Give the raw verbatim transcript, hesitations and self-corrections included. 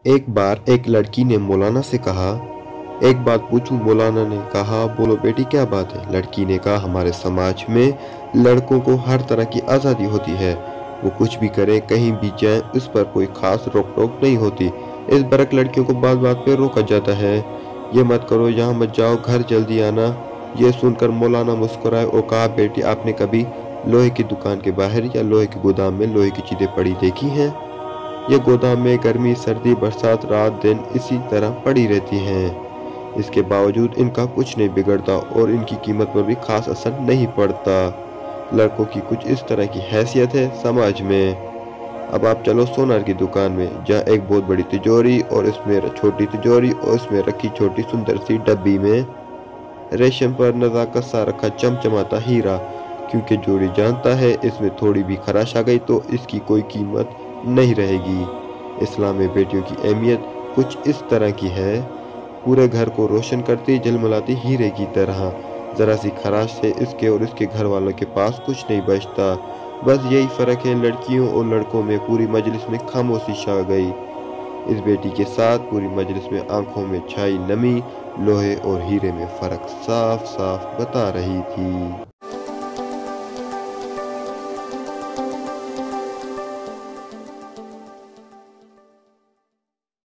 एक बार एक लड़की ने मौलाना से कहा, एक बात पूछूं? मौलाना ने कहा, बोलो बेटी, क्या बात है? लड़की ने कहा, हमारे समाज में लड़कों को हर तरह की आज़ादी होती है। वो कुछ भी करें, कहीं भी जाएं, उस पर कोई खास रोक टोक नहीं होती। इस बरक लड़कियों को बात बात पे रोका जाता है। ये मत करो, यहाँ मत जाओ, घर जल्दी आना। ये सुनकर मौलाना मुस्कुराए और कहा, बेटी, आपने कभी लोहे की दुकान के बाहर या लोहे के गोदाम में लोहे की चीज़ें पड़ी देखी हैं? ये गोदाम में गर्मी, सर्दी, बरसात, रात दिन इसी तरह पड़ी रहती हैं। इसके बावजूद इनका कुछ नहीं बिगड़ता और इनकी कीमत पर भी खास असर नहीं पड़ता। लड़कों की कुछ इस तरह की हैसियत है समाज में। अब आप चलो सोनार की दुकान में, जहाँ एक बहुत बड़ी तिजोरी और इसमें छोटी तिजोरी और इसमें रखी छोटी सुंदर सी डब्बी में रेशम पर नजाकत सा रखा चमचमाता हीरा। क्योंकि जोड़ी जानता है इसमें थोड़ी भी खराश आ गई तो इसकी कोई कीमत नहीं रहेगी। इस्लाम में बेटियों की अहमियत कुछ इस तरह की है, पूरे घर को रोशन करती झलमलाती हीरे की तरह। जरा सी खराश से इसके और इसके घर वालों के पास कुछ नहीं बचता। बस यही फर्क है, लड़कियों और लड़कों में। पूरी मजलिस में खामोशी छा गई। इस बेटी के साथ पूरी मजलिस में आंखों में छाई नमी लोहे और हीरे में फर्क साफ साफ बता रही थी।